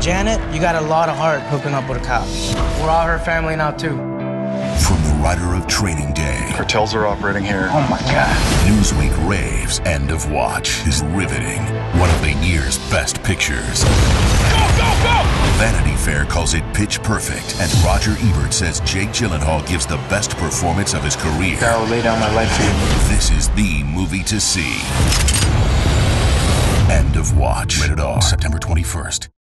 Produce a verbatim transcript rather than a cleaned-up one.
Janet, you got a lot of heart hooking up with a cop. We're all her family now, too. From the writer of Training Day. Cartels are operating here. Oh, my God. Newsweek raves End of Watch is riveting. One of the year's best pictures. Go, go, go! Vanity Fair calls it pitch perfect, and Roger Ebert says Jake Gyllenhaal gives the best performance of his career. I will lay down my life for you. This is the movie to see. End of Watch. Rated R. September twenty-first.